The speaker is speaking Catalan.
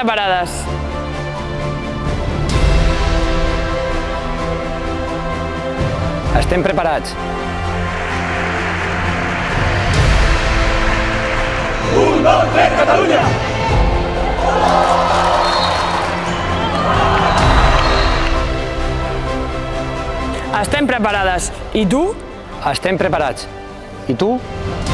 preparades? Estem preparats. 1, 2, 3, Catalunya! Estem preparades. I tu? Estem preparats. I tu?